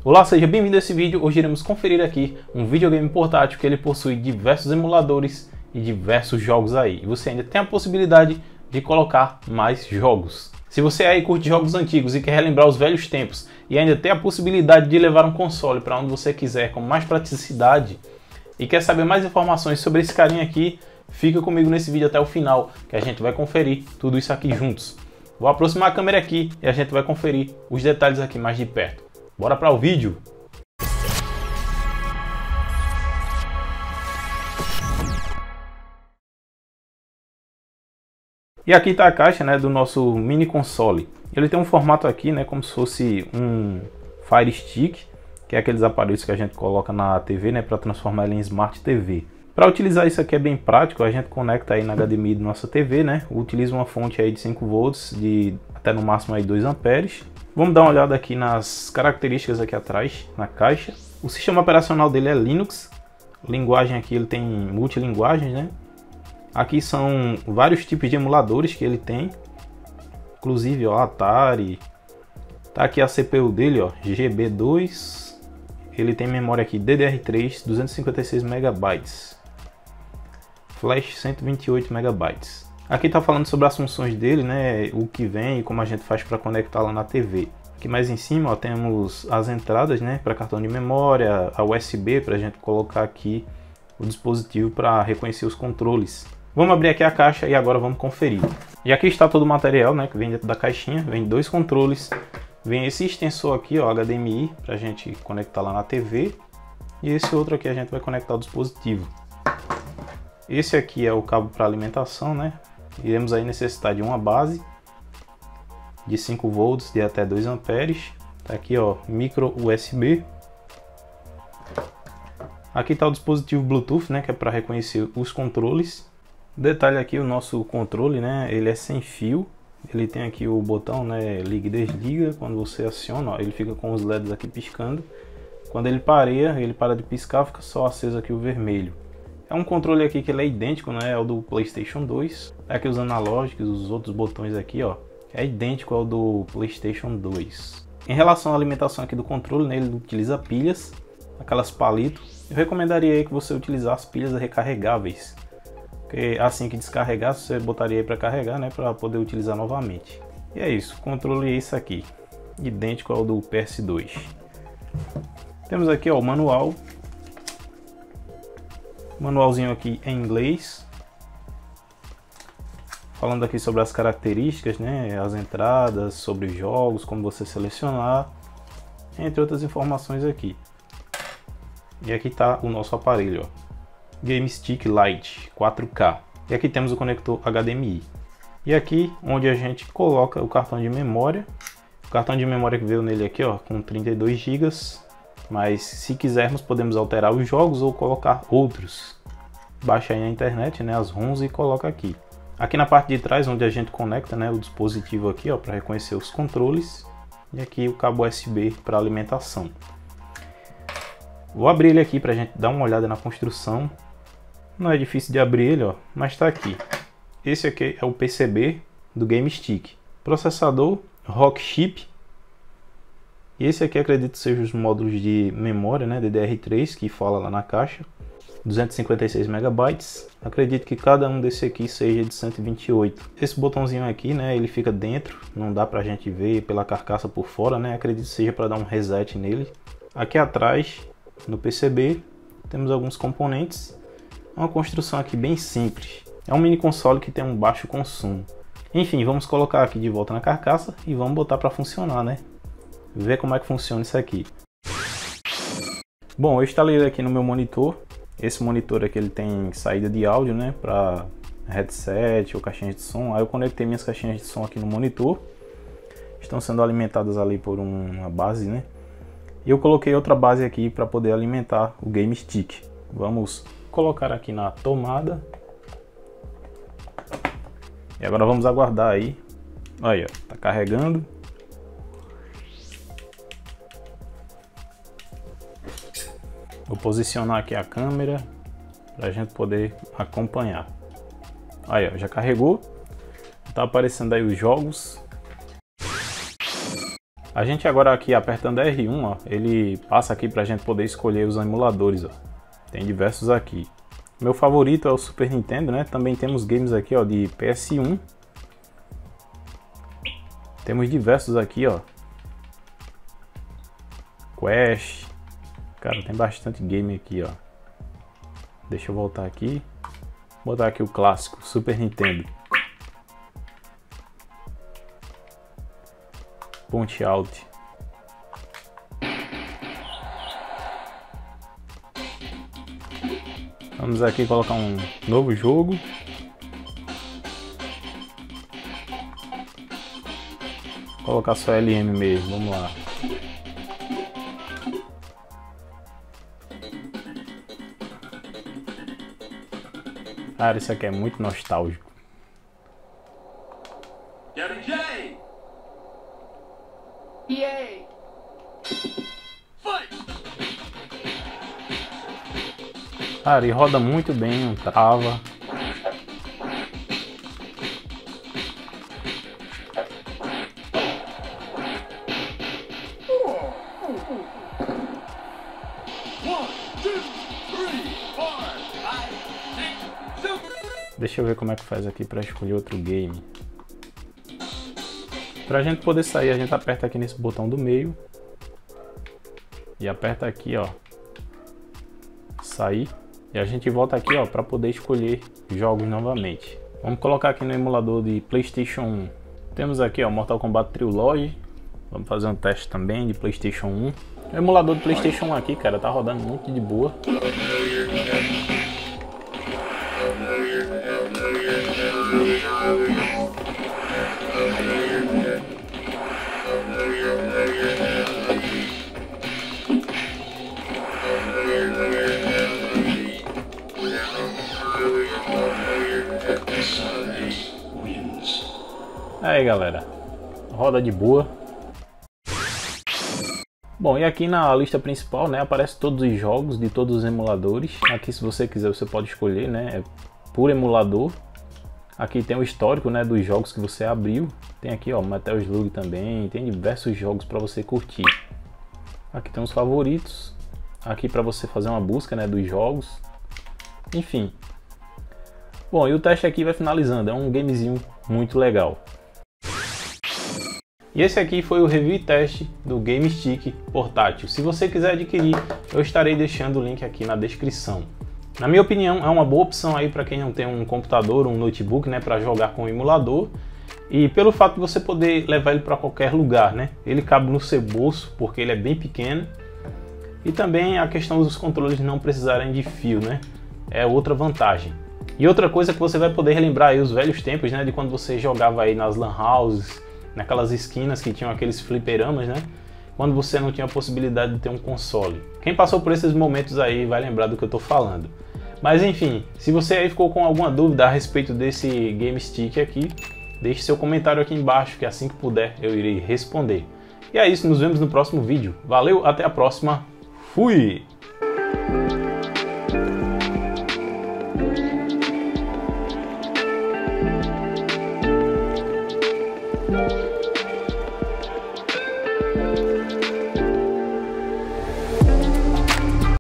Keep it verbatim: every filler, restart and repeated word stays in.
Olá, seja bem-vindo a esse vídeo. Hoje iremos conferir aqui um videogame portátil que ele possui diversos emuladores e diversos jogos aí. E você ainda tem a possibilidade de colocar mais jogos. Se você aí curte jogos antigos e quer relembrar os velhos tempos e ainda tem a possibilidade de levar um console para onde você quiser com mais praticidade e quer saber mais informações sobre esse carinha aqui, fica comigo nesse vídeo até o final que a gente vai conferir tudo isso aqui juntos. Vou aproximar a câmera aqui e a gente vai conferir os detalhes aqui mais de perto. Bora para o vídeo! E aqui está a caixa, né, do nosso mini console. Ele tem um formato aqui, né, como se fosse um Fire Stick, que é aqueles aparelhos que a gente coloca na T V, né, para transformar ele em Smart T V. Para utilizar isso aqui é bem prático, a gente conecta aí na H D M I da nossa T V, né, utiliza uma fonte aí de cinco volts, de até no máximo aí dois amperes. Vamos dar uma olhada aqui nas características aqui atrás, na caixa. O sistema operacional dele é Linux. Linguagem aqui ele tem multilinguagens, né? Aqui são vários tipos de emuladores que ele tem. Inclusive, ó, Atari. Tá aqui a C P U dele, ó, G B dois. Ele tem memória aqui D D R três, duzentos e cinquenta e seis megabytes. Flash cento e vinte e oito megabytes. Aqui está falando sobre as funções dele, né, o que vem e como a gente faz para conectar lá na T V. Aqui mais em cima, ó, temos as entradas, né, para cartão de memória, a U S B para a gente colocar aqui o dispositivo para reconhecer os controles. Vamos abrir aqui a caixa e agora vamos conferir. E aqui está todo o material, né, que vem dentro da caixinha. Vem dois controles, vem esse extensor aqui, ó, H D M I, para a gente conectar lá na T V. E esse outro aqui a gente vai conectar o dispositivo. Esse aqui é o cabo para alimentação, né? Iremos aí necessitar de uma base de cinco volts de até dois amperes. Tá aqui, ó, micro U S B. Aqui está o dispositivo Bluetooth, né, que é para reconhecer os controles. Detalhe aqui, o nosso controle, né, ele é sem fio. Ele tem aqui o botão, né, liga e desliga. Quando você aciona, ó, ele fica com os L E Ds aqui piscando. Quando ele pareia, ele para de piscar, fica só aceso aqui o vermelho. É um controle aqui que ele é idêntico, né, ao do PlayStation dois. Aqui os analógicos, os outros botões aqui, ó, é idêntico ao do PlayStation dois. Em relação à alimentação aqui do controle, né, ele utiliza pilhas, aquelas palito. Eu recomendaria aí que você utilizasse pilhas recarregáveis, porque assim que descarregar, você botaria aí para carregar, né, para poder utilizar novamente. E é isso, o controle é isso aqui, idêntico ao do P S dois. Temos aqui, ó, o manual. Manualzinho aqui em inglês, falando aqui sobre as características, né, as entradas, sobre jogos, como você selecionar, entre outras informações aqui. E aqui está o nosso aparelho, ó, Game Stick Lite quatro K. E aqui temos o conector H D M I. E aqui onde a gente coloca o cartão de memória. O cartão de memória que veio nele aqui, ó, com trinta e dois gigas. Mas se quisermos podemos alterar os jogos ou colocar outros. Baixa aí na internet, né, as ROMs e coloca aqui. Aqui na parte de trás onde a gente conecta, né, o dispositivo aqui, ó, para reconhecer os controles. E aqui o cabo U S B para alimentação. Vou abrir ele aqui para a gente dar uma olhada na construção. Não é difícil de abrir ele, ó, mas está aqui. Esse aqui é o P C B do Game Stick. Processador Rockchip. E esse aqui acredito seja os módulos de memória, né, D D R três, que fala lá na caixa, duzentos e cinquenta e seis megabytes. Acredito que cada um desse aqui seja de cento e vinte e oito. Esse botãozinho aqui, né, ele fica dentro, não dá pra gente ver pela carcaça por fora, né, acredito que seja para dar um reset nele. Aqui atrás, no P C B, temos alguns componentes. Uma construção aqui bem simples. É um mini console que tem um baixo consumo. Enfim, vamos colocar aqui de volta na carcaça e vamos botar para funcionar, né? Ver como é que funciona isso aqui. Bom, eu instalei ele aqui no meu monitor. Esse monitor aqui ele tem saída de áudio, né, para headset ou caixinhas de som. Aí eu conectei minhas caixinhas de som aqui no monitor. Estão sendo alimentadas ali por uma base, né? E eu coloquei outra base aqui para poder alimentar o Game Stick. Vamos colocar aqui na tomada. E agora vamos aguardar aí. Aí, ó, tá carregando. Vou posicionar aqui a câmera para a gente poder acompanhar. Aí, ó, já carregou. Tá aparecendo aí os jogos. A gente agora aqui apertando R um, ó, ele passa aqui pra gente poder escolher os emuladores, ó. Tem diversos aqui. Meu favorito é o Super Nintendo, né? Também temos games aqui, ó, de P S um. Temos diversos aqui, ó. Quest. Cara, tem bastante game aqui, ó. Deixa eu voltar aqui. Vou botar aqui o clássico, Super Nintendo. Punch Out. Vamos aqui colocar um novo jogo. Colocar só L M mesmo, vamos lá. Cara, isso aqui é muito nostálgico. Yay! Cara, e roda muito bem, não trava. Deixa eu ver como é que faz aqui para escolher outro game. Pra gente poder sair, a gente aperta aqui nesse botão do meio. E aperta aqui, ó. Sair. E a gente volta aqui, ó, para poder escolher jogos novamente. Vamos colocar aqui no emulador de PlayStation um. Temos aqui, ó, Mortal Kombat Trilogy. Vamos fazer um teste também de PlayStation um. O emulador do PlayStation um aqui, cara, tá rodando muito de boa. Aí, galera, roda de boa. Bom, e aqui na lista principal, né, aparece todos os jogos de todos os emuladores. Aqui, se você quiser, você pode escolher, né, é por emulador. Aqui tem o histórico, né, dos jogos que você abriu. Tem aqui, ó, Metal Slug também. Tem diversos jogos para você curtir. Aqui tem os favoritos. Aqui para você fazer uma busca, né, dos jogos. Enfim. Bom, e o teste aqui vai finalizando. É um gamezinho muito legal. E esse aqui foi o review e teste do Game Stick portátil. Se você quiser adquirir, eu estarei deixando o link aqui na descrição. Na minha opinião, é uma boa opção aí para quem não tem um computador, um notebook, né, para jogar com o emulador. E pelo fato de você poder levar ele para qualquer lugar, né? Ele cabe no seu bolso porque ele é bem pequeno. E também a questão dos controles não precisarem de fio, né? É outra vantagem. E outra coisa que você vai poder relembrar aí os velhos tempos, né, de quando você jogava aí nas lan houses, naquelas esquinas que tinham aqueles fliperamas, né? Quando você não tinha a possibilidade de ter um console. Quem passou por esses momentos aí vai lembrar do que eu tô falando. Mas enfim, se você aí ficou com alguma dúvida a respeito desse Game Stick aqui, deixe seu comentário aqui embaixo que assim que puder eu irei responder. E é isso, nos vemos no próximo vídeo. Valeu, até a próxima. Fui!